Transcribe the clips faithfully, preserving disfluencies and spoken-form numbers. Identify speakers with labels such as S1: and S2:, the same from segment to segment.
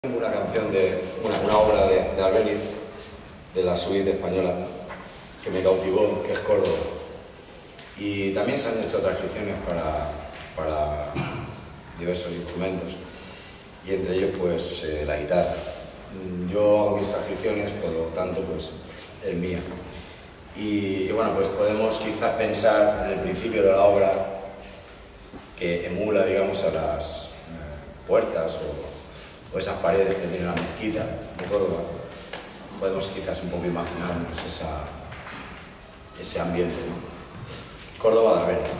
S1: Una canción de una, una obra de, de Albéniz, de la suite española, que me cautivó, que es Córdoba. Y también se han hecho transcripciones para, para diversos instrumentos, y entre ellos pues eh, la guitarra. Yo hago mis transcripciones, por lo tanto pues es mía. Y, y bueno, pues podemos quizás pensar en el principio de la obra, que emula, digamos, a las eh, puertas o o esas paredes que tiene la mezquita de Córdoba. Podemos quizás un poco imaginarnos esa, ese ambiente, ¿no? Córdoba de Albéniz.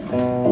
S2: Thank